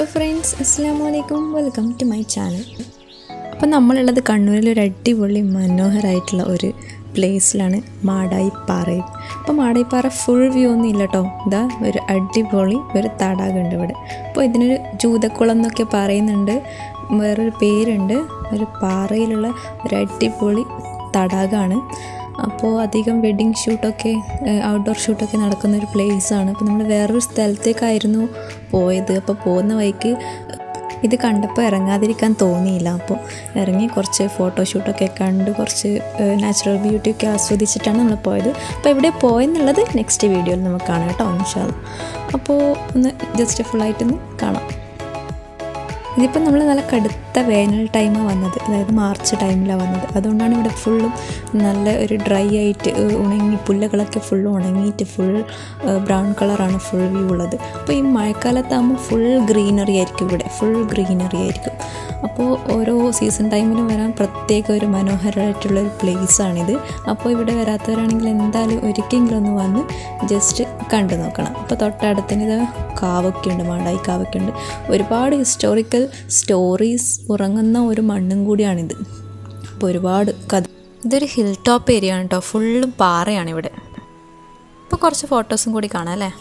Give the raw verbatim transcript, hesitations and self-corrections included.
Hello friends, അസ്സലാമു അലൈക്കും. Welcome to my channel. അപ്പോൾ നമ്മളുള്ളത് കണ്ണൂരിൽ ഒരു അടിപൊളി മനോഹരമായിട്ടുള്ള ഒരു പ്ലേസിലാണ്, മാടായിപ്പാറയിൽ. അപ്പോൾ മാടായിപ്പാറ ഫുൾ വ്യൂ ഒന്നും ഇല്ല കേട്ടോ. ഇതാ ഒരു അടിപൊളി ഒരു തടാകമുണ്ട് ഇവിടെ. അപ്പോൾ ഇതിനൊരു ജൂതക്കുളം എന്നൊക്കെ പറയുന്നുണ്ട്, വേറൊരു പേരുണ്ട്. ഒരു പാറയിലുള്ള ഒരു അടിപൊളി തടാകമാണ്. അപ്പോൾ അധികം വെഡ്ഡിങ് ഷൂട്ടൊക്കെ ഔട്ട്ഡോർ ഷൂട്ടൊക്കെ നടക്കുന്ന ഒരു പ്ലേസാണ്. അപ്പോൾ നമ്മൾ വേറൊരു സ്ഥലത്തേക്കായിരുന്നു പോയത്. അപ്പോൾ പോകുന്ന വഴിക്ക് ഇത് കണ്ടപ്പോൾ ഇറങ്ങാതിരിക്കാൻ തോന്നിയില്ല. അപ്പോൾ ഇറങ്ങി കുറച്ച് ഫോട്ടോഷൂട്ടൊക്കെ കണ്ട് കുറച്ച് നാച്ചുറൽ ബ്യൂട്ടിയൊക്കെ ആസ്വദിച്ചിട്ടാണ് നമ്മൾ പോയത്. അപ്പോൾ എവിടെ പോയെന്നുള്ളത് നെക്സ്റ്റ് വീഡിയോയിൽ നമുക്ക് കാണാം കേട്ടോ, ഇൻഷാ അല്ലാഹ്. അപ്പോൾ ഒന്ന് ജസ്റ്റ് ഫുള്ളായിട്ടൊന്ന് കാണാം. ഇതിപ്പോൾ നമ്മൾ നല്ല കടുത്ത വേനൽ ടൈമാണ് വന്നത്, അതായത് മാർച്ച് ടൈമിലാണ് വന്നത്. അതുകൊണ്ടാണ് ഇവിടെ ഫുള്ളും നല്ല ഒരു ഡ്രൈ ആയിട്ട് ഉണങ്ങി, പുല്ലുകളൊക്കെ ഫുള്ള് ഉണങ്ങിയിട്ട് ഫുൾ ബ്രൗൺ കളറാണ് ഫുൾ വ്യൂ ഉള്ളത്. അപ്പോൾ ഈ മഴക്കാലത്താകുമ്പോൾ ഫുൾ ഗ്രീനറി ആയിരിക്കും, ഇവിടെ ഫുൾ ഗ്രീനറി ആയിരിക്കും. അപ്പോൾ ഓരോ സീസൺ ടൈമിലും വരാൻ പ്രത്യേക ഒരു മനോഹരമായിട്ടുള്ളൊരു പ്ലേസാണിത്. അപ്പോൾ ഇവിടെ വരാത്തവരാണെങ്കിൽ എന്തായാലും ഒരിക്കലെങ്കിലും ഒന്ന് വന്ന് ജസ്റ്റ് കണ്ടു നോക്കണം. അപ്പോൾ തൊട്ടടുത്തിന് ഇത് കാവൊക്കെ ഉണ്ട്, മാടായി കാവൊക്കെ ഉണ്ട്. ഒരുപാട് ഹിസ്റ്റോറിക്കൽ സ്റ്റോറീസ് ഉറങ്ങുന്ന ഒരു മണ്ണും കൂടിയാണിത്. അപ്പോൾ ഒരുപാട് കഥ. ഇതൊരു ഹിൽ ടോപ്പ് ഏരിയ ആണ് കേട്ടോ, ഫുള്ളും പാറയാണ് ഇവിടെ. അപ്പോൾ കുറച്ച് ഫോട്ടോസും കൂടി കാണാം അല്ലേ.